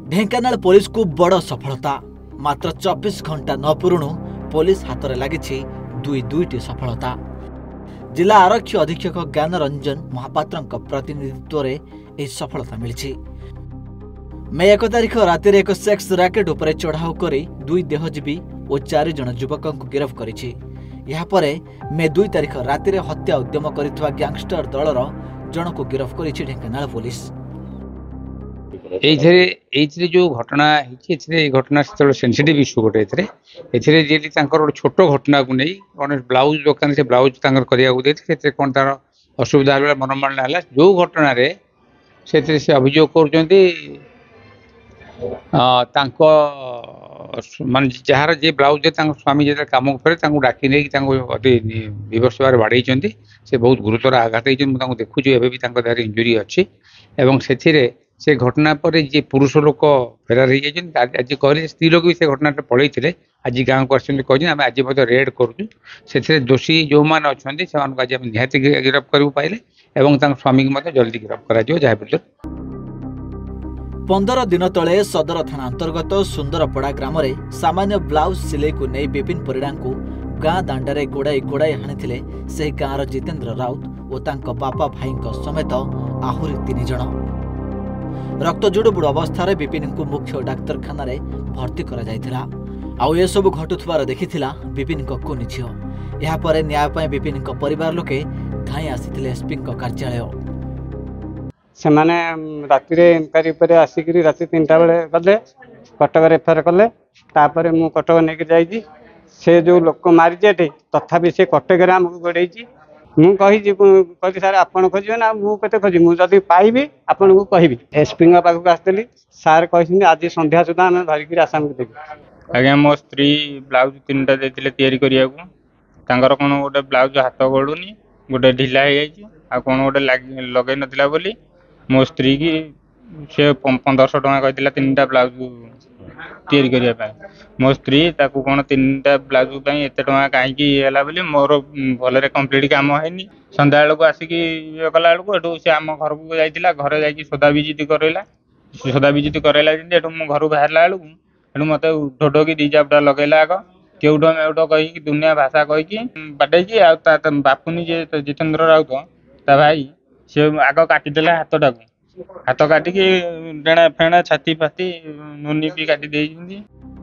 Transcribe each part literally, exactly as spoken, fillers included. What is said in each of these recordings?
Dhenkanal police को बड़ सफलता। मात्र चौबीस घंटा न पुरुणु पुलिस हाथ में लगी दुई दुईटी सफलता। जिला आरक्षी अधीक्षक ज्ञान रंजन महापात्र प्रतिनिधित्व में यह सफलता मिली। मे एक तारिख राति एक सेक्स रैकेट उपर चढ़ाऊ कर दुई देहजीवी और चार जन युवक को गिरफ्त करिछि। यापर मे दुई तारिख राति हत्या उद्यम करिଥିବା गैंगस्टर दलर जन को गिरफ्त करिछि ढेंकानाल पुलिस। ये जो घटना है घटना सेंसिटिव इश्यू गोटे ये छोट घटना को नहीं गणेश ब्लाउज दुकान से ब्लाउज करने कौन तार असुविधा मनमाना है जो घटन से अभियोग कर मान जार जे ब्लाउज स्वामी जो कम करे डाकी नहीं विवश बाड़े से बहुत गुरुतर आघात होती देखु देहर इंजुरी अच्छी एवं से से घटना पर जे पुरुष लोक फेरार हो जाए आज कह स्त्री लोक भी से घटना पलई थे आज गाँव को आम आज रेड करूँ से दोषी जो मैंने अच्छा से आज निहाती गिरफ्त कर पाइले और स्वामी को जल्दी गिरफ्त कर पंदर दिन तले सदर थाना अंतर्गत सुंदरपड़ा ग्राम में सामान्य ब्लाउज सिलाई को नहीं विपिन परिड़ा को गाँ दांडे गोड़ाई गोड़ाई हाणी से गाँवर जितेंद्र राउत और तांको बापा भाई समेत आहुरी तीन जन रक्त जुड़बुड़ अवस्था विपिन को मुख्य डाक्तरखाना भर्ती कर सब घटुवार देखी विपिन को कुनी झील। यापर न्याय विपिन परिवार लोके धाई आसी एसपी कार्यालय से माने राति इनक्वारी पर आसिक राति तीन टा बेले गले कटक एफआईआर कले तापर मु कटक नहीं जाइए से जो लोक मारी तथापि से कटक आमको गोड़े मुझे कही सार आपड़ खोजे ना मुझे खोजी मुझे पाइबी आपन को कहबी एसपी पाखक आसती सार कही आज संध्या सुधा आम धरिकी आसाम को देवी। आज्ञा मो स्त्री ब्लाउज तीन टा तैयारी करने कौन गोटे ब्लाउज हाथ गलुनी गोटे ढिला हो कौन गोटे लगे नाला बोली मो स्त्री की से पंदर सौ टका कहला तीन टा ब्लाउज तैयारी करने मो स्त्री ताकू कौन तीन टा ब्लाउज एत कहीं मोर भल कम्प्लीट कम है संध्या बेलू आसिक ये कला बेलू से आम घर को जाइला घर जा सदा विजिट करला सदा विजिट करला मो घर बाहर बेलू मत ढोढो की दी चापटा लगेला आग केउठ मेउठ कही दुनिया भाषा कही बाटे बापुनी जे जितेंद्र राउत ता भाई से आग काटिदेला हाथटा को हाथ काटिक डेणा फेणा छाती फाती नुनी भी काटी देइछन्ती।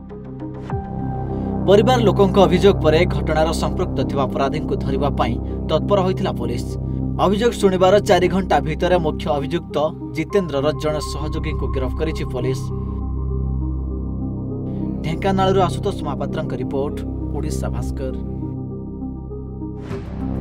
परिवार लोकों अभियोग पर घटनार संपृक्त थिबा अपराधी को धरिबा पई तत्पर होइथिला पुलिस। अभियोग सुनिबार चार घंटा भितर मुख्य अभियुक्त जितेंद्र जन सहयोगी को गिरफ्त करिछि पुलिस। ढेंकानाल आशुतोष महापात्र रिपोर्ट ओडिशा भास्कर।